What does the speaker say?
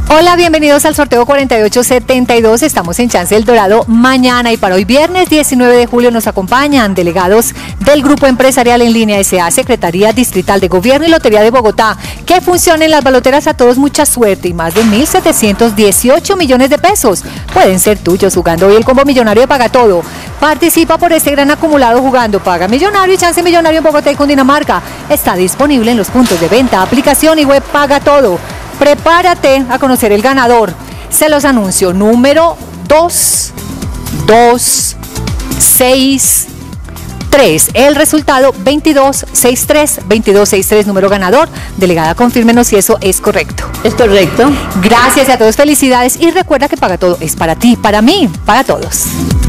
Hola, bienvenidos al sorteo 4872. Estamos en Chance El Dorado mañana y para hoy viernes 19 de julio nos acompañan delegados del Grupo Empresarial en Línea S.A., Secretaría Distrital de Gobierno y Lotería de Bogotá. Que funcionen las baloteras, a todos mucha suerte y más de 1.718 millones de pesos pueden ser tuyos jugando hoy el combo millonario de Paga Todo. Participa por este gran acumulado jugando Paga Millonario y Chance Millonario en Bogotá y Cundinamarca. Está disponible en los puntos de venta, aplicación y web Paga Todo. Prepárate a conocer el ganador. Se los anuncio. Número 2263. El resultado 2263. Número ganador. Delegada, confírmenos si eso es correcto. Es correcto. Gracias a todos, felicidades. Y recuerda que Paga Todo es para ti, para mí, para todos.